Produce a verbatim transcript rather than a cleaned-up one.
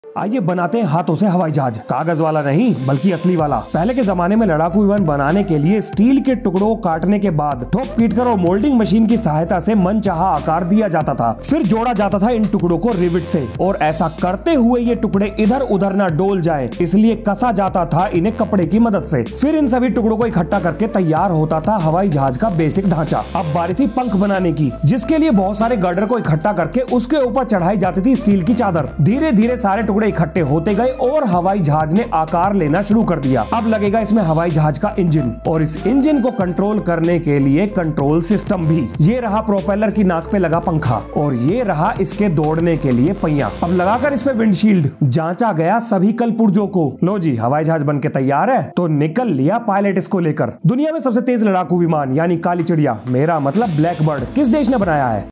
आइए बनाते हैं हाथों से हवाई जहाज। कागज वाला नहीं बल्कि असली वाला। पहले के जमाने में लड़ाकू विमान बनाने के लिए स्टील के टुकड़ों को काटने के बाद ठोक पीट कर और मोल्डिंग मशीन की सहायता से मनचाहा आकार दिया जाता था। फिर जोड़ा जाता था इन टुकड़ों को रिविट से, और ऐसा करते हुए ये टुकड़े इधर उधर न डोल जाएं, इसलिए कसा जाता था इन्हें कपड़े की मदद से। फिर इन सभी टुकड़ों को इकट्ठा करके तैयार होता था हवाई जहाज का बेसिक ढांचा। अब बारी थी पंख बनाने की, जिसके लिए बहुत सारे गर्डर को इकट्ठा करके उसके ऊपर चढ़ाई जाती थी स्टील की चादर। धीरे धीरे सारे टुकड़े इकट्ठे होते गए और हवाई जहाज ने आकार लेना शुरू कर दिया। अब लगेगा इसमें हवाई जहाज का इंजन, और इस इंजन को कंट्रोल करने के लिए कंट्रोल सिस्टम भी। ये रहा प्रोपेलर की नाक पे लगा पंखा, और ये रहा इसके दौड़ने के लिए पहिया। अब लगाकर इस पे विंडशील्ड जांचा गया सभी कल पुर्जों को। लो जी, हवाई जहाज बनके तैयार है। तो निकल लिया पायलट इसको लेकर। दुनिया में सबसे तेज लड़ाकू विमान यानी काली चिड़िया, मेरा मतलब ब्लैक बर्ड, किस देश ने बनाया है?